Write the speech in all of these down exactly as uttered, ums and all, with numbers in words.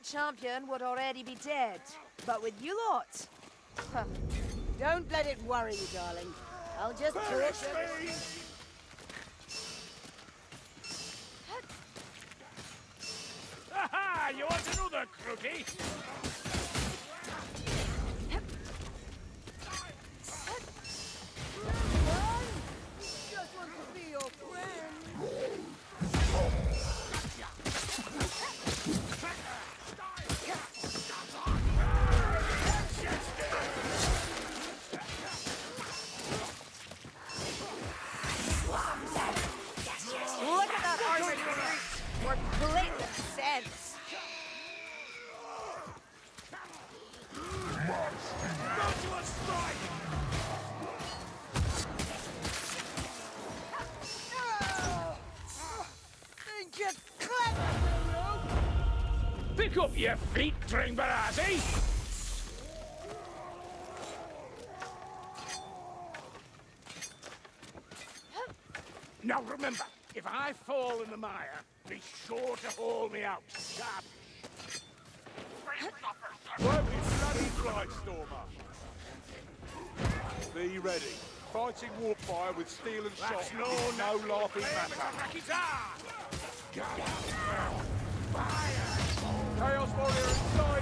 champion would already be dead. But with you lot... Huh. Don't let it worry you, darling. I'll just Perish talk... me! Aha! You want another crookie? Just want to be your friend. Look at that armored brute! More blatant sense! Go to a strike! Think you're clever, you Pick up your feet, Tringbarazzi! Now remember, if I fall in the mire, be sure to haul me out. Sharp. Won't be bloody right, Stormer. Be ready. Fighting warfire with steel and shot That's is no no laughing matter. Chaos Warrior in sight!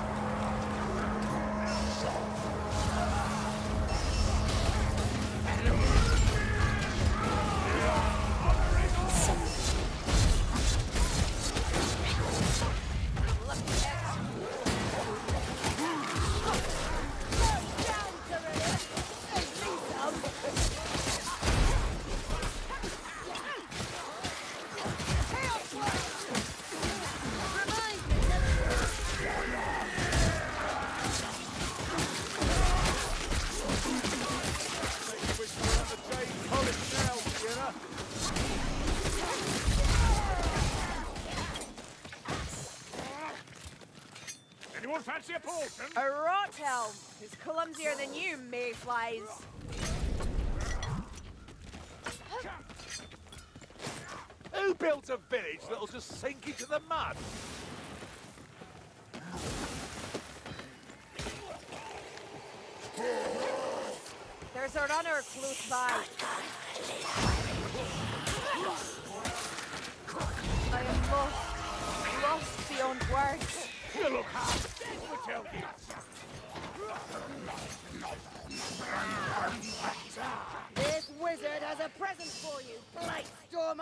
Anyone fancy a potion? A rot helm who's clumsier than you, mayflies. Who built a village that'll just sink into the mud? There's a runner close by. I am lost. Lost beyond words. You look half dead, Matilda. This wizard has a present for you, Blight Stormer!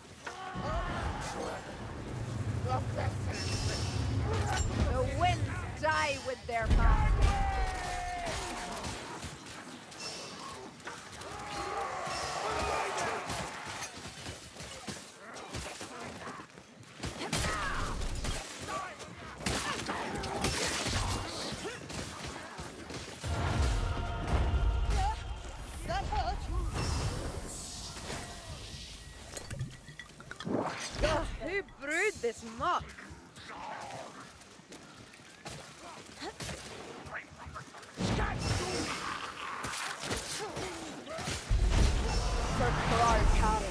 The winds die with their master. That hurt! Ugh, who brewed this muck? Circle our carrot.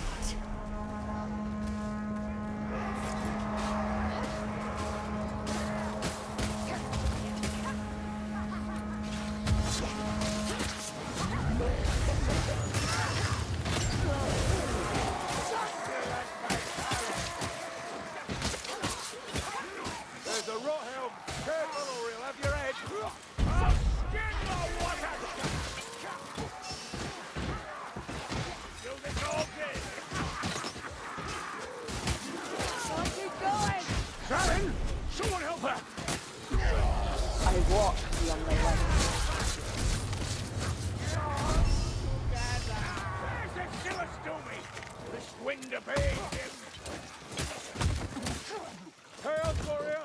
There's a rot helm. Careful or he'll have your head. Get the water! Do this all day! Keep going! Sharon! Someone help her! I walk beyond the way. There's a killer Stoomy! This wind obeys him! Chaos Warrior!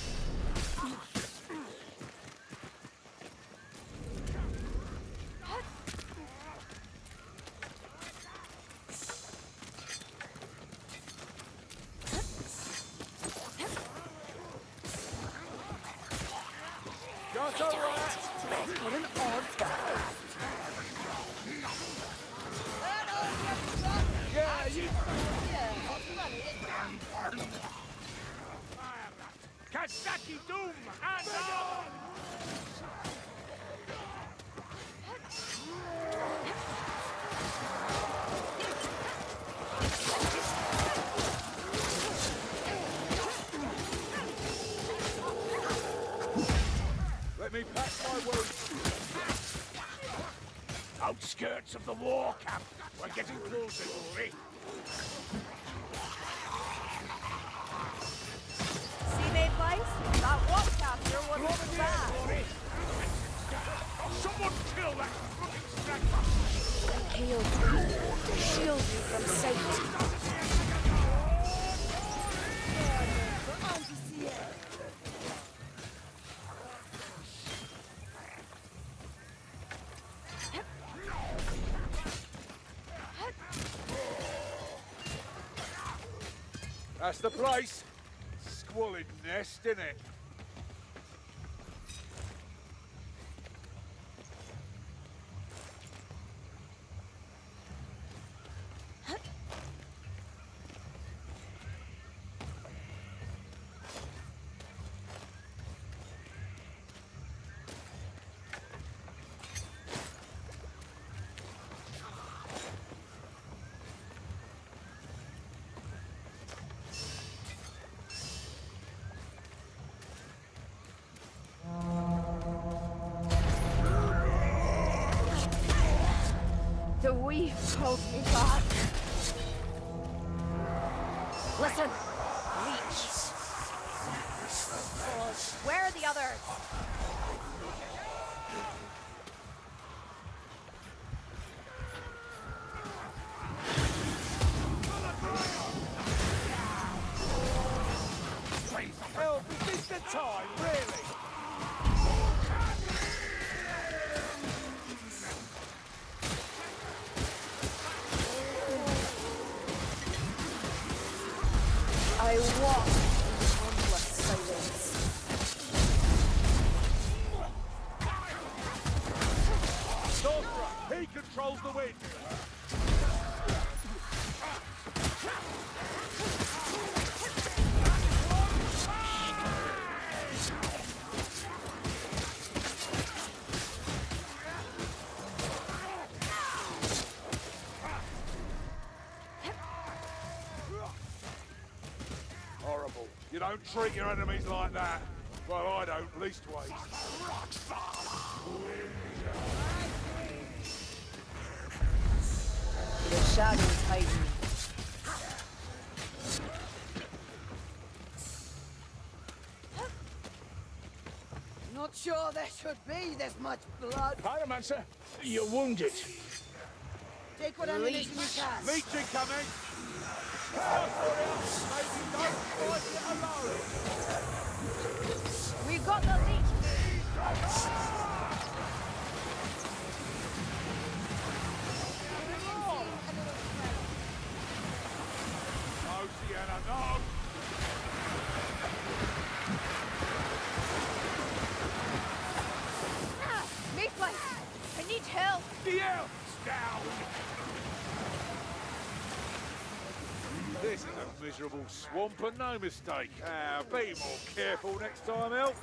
Just alright! What an odd guy. Yeah, you... Yeah, what's funny? Catch Saki Doom and on! Let me pack my wounds. Outskirts of the war camp. We're getting closer, Glory. See they place? That watch capture wasn't so bad. Glory. Someone kill that fucking sniper! Healed you to shield you from safety. That's the place. Squalid nest, innit? The weave pulled me back. Listen, leech. Where are the others? Help, is this the time, really? I walk in endless silence. Sorcerer, he controls the wind. Horrible. You don't treat your enemies like that. Well, I don't, leastways. The shadows hide me. Not sure there should be this much blood. Pyromancer, you're wounded. Take what ammunition you can. Leech incoming! Maybe don't fight it alone! We've got the leech. No, Sienna, no! Ah, Mayfly, I need help. The elf's down! This is a miserable swamp and no mistake. Ah, be more careful next time, Elf.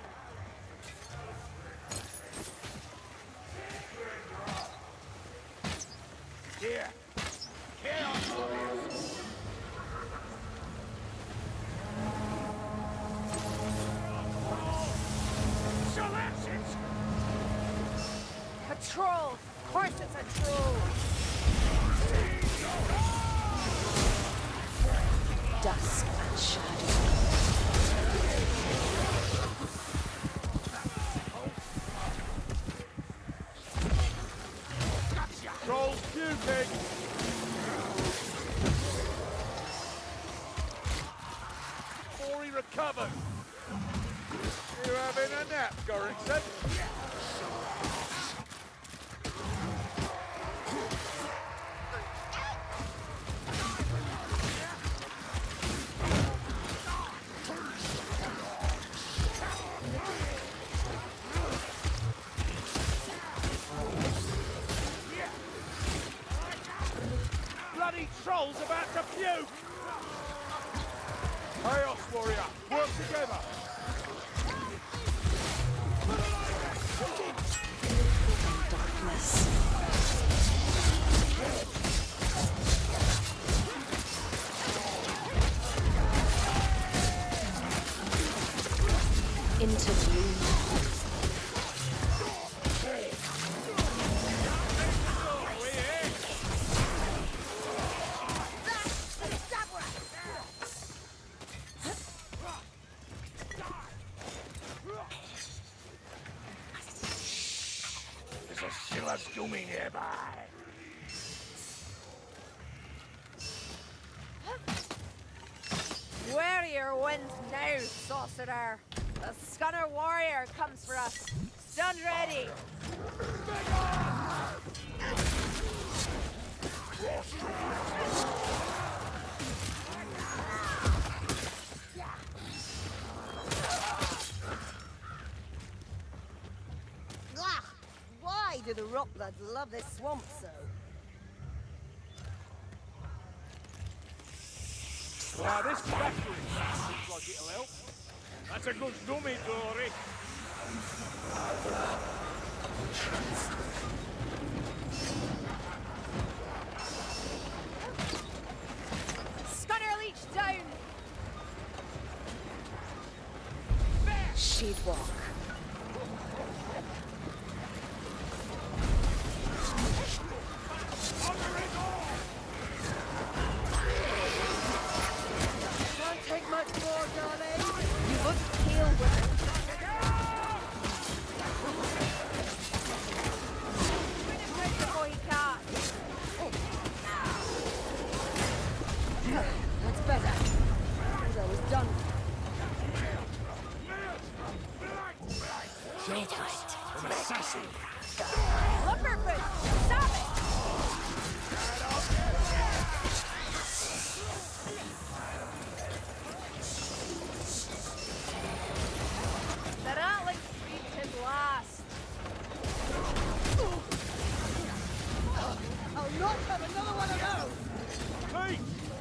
Here. Chaos Warriors. So that's it! A troll. Of course it's a troll. Dusk and shadow. Trolls puking! Before he recovers! You having a nap, Gorrington? Bloody trolls about to puke! Chaos Warrior, work together! into bloom. There's a Silas Doomy nearby. Warrior wins now, sorcerer. The Scunner warrior comes for us. Stand ready. Ah, why do the Rockbloods love this swamp so? Wow, this factory looks like it'll help. That's a good dummy, Dory. Scunner leech down. She'd walk. Can't take much more, darling. You look pale with it. Put him down before he can't. That's better. Thought I was done. From assassin. Lumberfoot, stop it! That antling reached him last. I'll not have another one of those! Hey!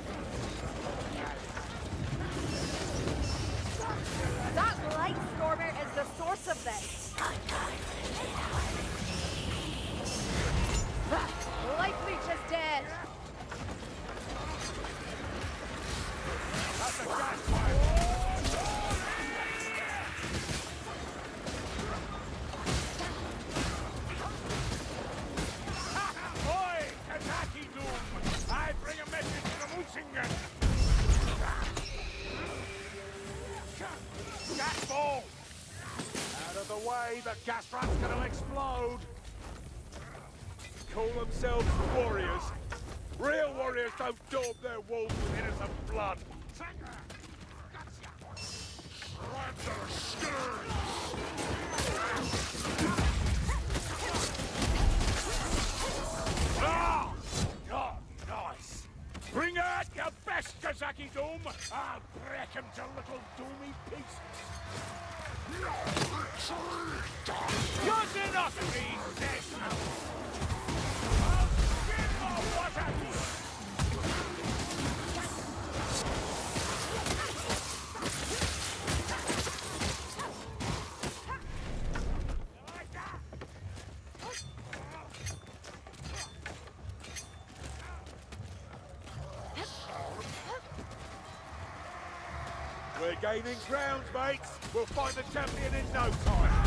That light stormer is the source of this. Light leech is dead. That's a gas fire! Oi, Kentucky Doom! I bring a message from Usingen! Gas ball! Out of the way, the gas rat's gonna explode! Call themselves warriors. Real warriors don't daub their walls with innocent blood. Ah! Oh, nice. Bring out your best, Kazaki Doom. I'll break him to little doomy pieces. Good enough, these days. I'll spin my water. We're gaining ground, mates. We'll find the champion in no time.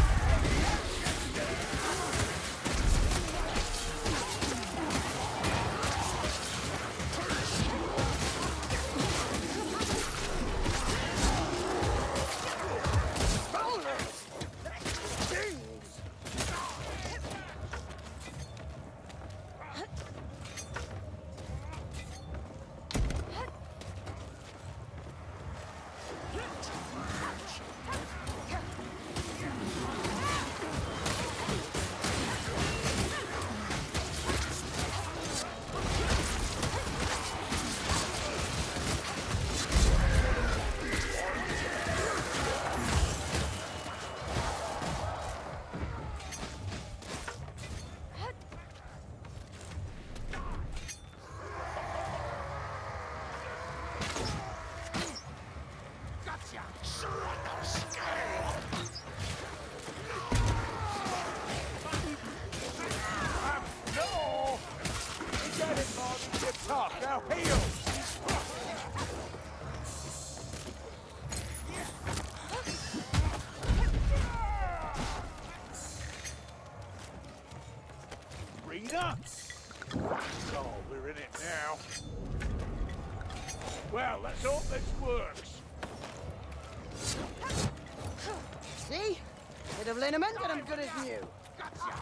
Well, let's hope this works. See? Bit of liniment and I'm good as new. Gotcha!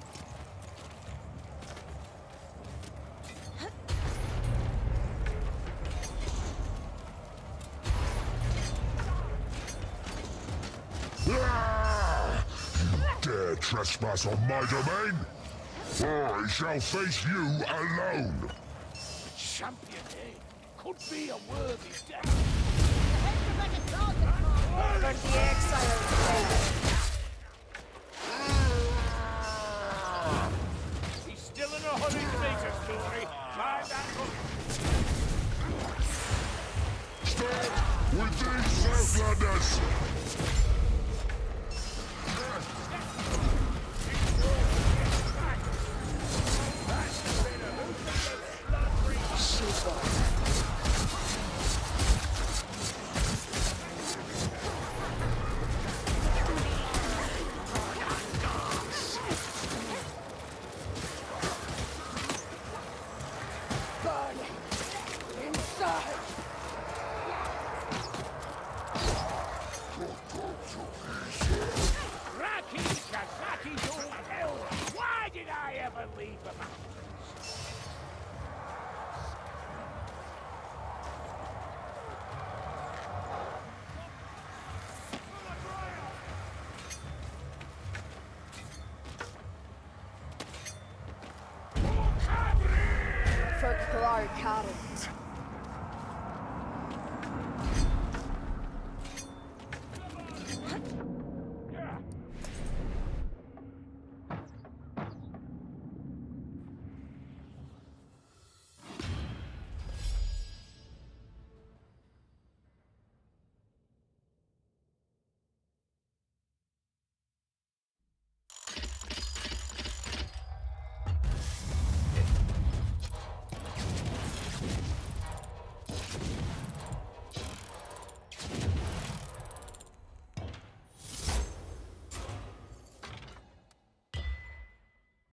Ah! You dare trespass on my domain? I shall face you alone. Champion, eh? Could be a worthy death. For the exiles. He's still in a hurry to meet us, Dory. Mind that hook. Stand with these Southlanders! Burn! Inside! Rocky Kazaki Dome hell! Why did I ever leave the mountains? For Clark Carrot.